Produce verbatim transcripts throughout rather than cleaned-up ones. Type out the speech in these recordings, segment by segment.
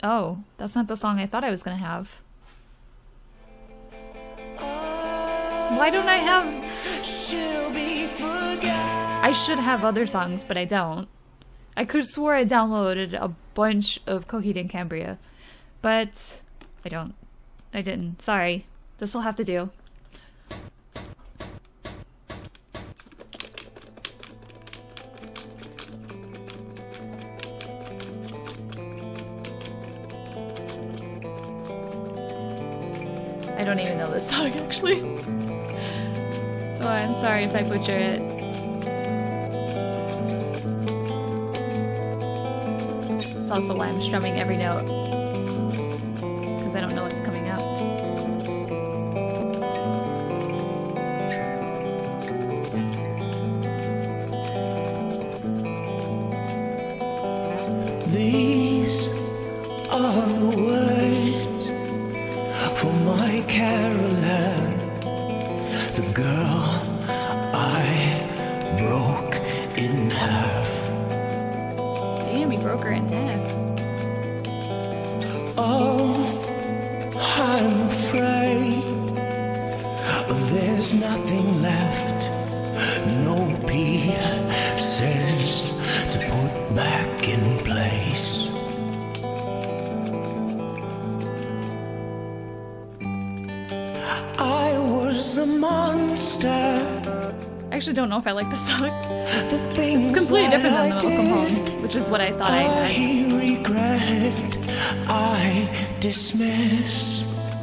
Oh, that's not the song I thought I was gonna have. Why don't I have... I should have other songs, but I don't. I could have swore I downloaded a bunch of Coheed and Cambria, but I don't. I didn't. Sorry. This'll have to do. I don't even know this song, actually. So I'm sorry if I butcher it. It's also why I'm strumming every note, because I don't know what's coming up. These are the words for my Caroline, the girl I broke in half. Damn, he broke her in half. Oh, I'm afraid there's nothing left, no pieces to put back in place. I was a monster. I actually don't know if I like this song. The things It's completely different than I the Welcome Home, did, which is what I thought I I had. regret, I dismiss.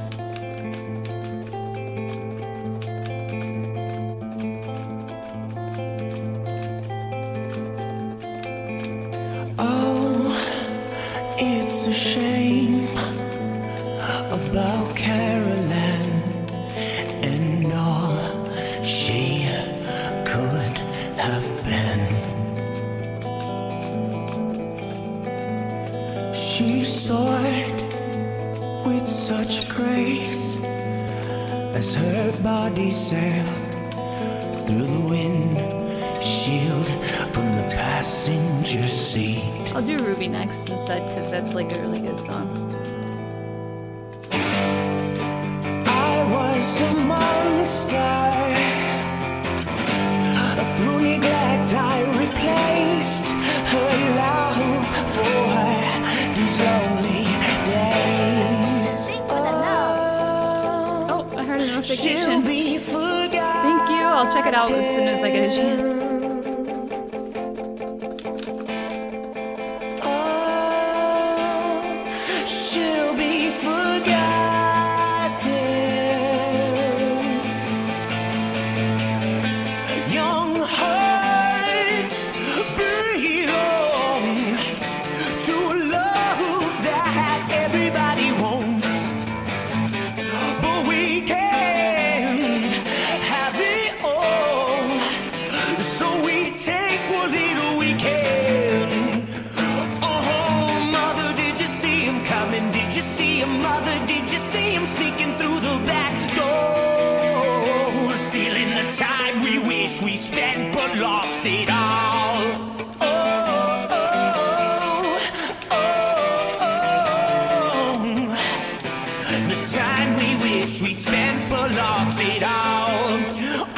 Oh, it's a shame about Caroline and all she could have been. She soared with such grace as her body sailed through the windshield from the passenger seat. I'll do Ruby next instead, because that's like a really good song. I was a monster. Through neglect I replaced her love for these lonely days. Oh, I heard a She'll notification. be forgotten. Thank you. I'll check it out as soon as I get a chance. She'll be forgotten. Young hearts belong to a love that everybody wants, but we can't have it all, so we take what little we can. Oh, mother, did you see him coming? Did you see him, mother? Did you see him sneaking through the back door? Stealing the time we wish we spent but lost it all. Oh, oh, oh, oh. The time we wish we spent but lost it all. Oh,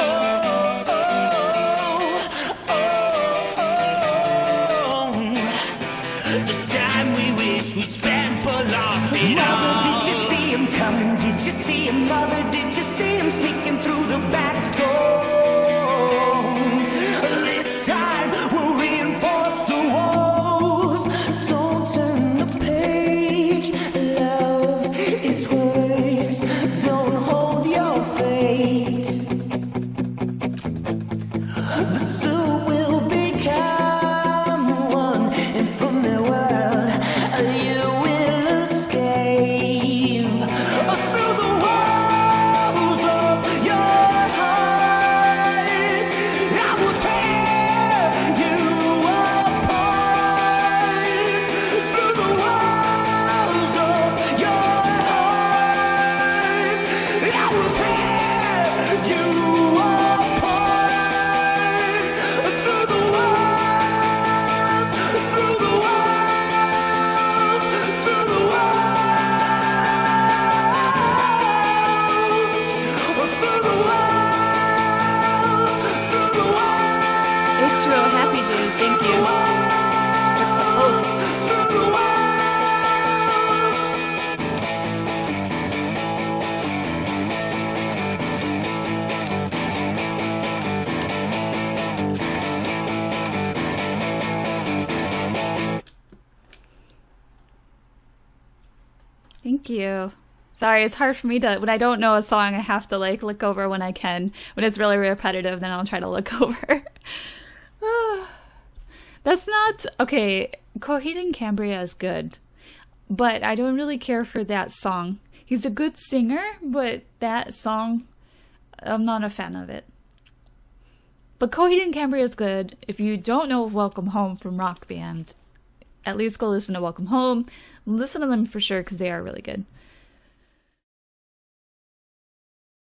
oh, oh, oh. The time we wish we spent but lost it all. Mother, did you see him coming? Did you see him, mother? Did you see him sneaking through the back door? This time we'll reinforce the walls. Don't turn the page, love. It's words. Don't hold your fate. The zoo will become one, and from their world you will escape through the walls of your you. With the host. Thank you. Sorry, it's hard for me to, when I don't know a song, I have to like look over when I can. When it's really repetitive, then I'll try to look over. That's not, okay, Coheed and Cambria is good, but I don't really care for that song. He's a good singer, but that song, I'm not a fan of it. But Coheed and Cambria is good. If you don't know Welcome Home from Rock Band, at least go listen to Welcome Home. Listen to them for sure, because they are really good.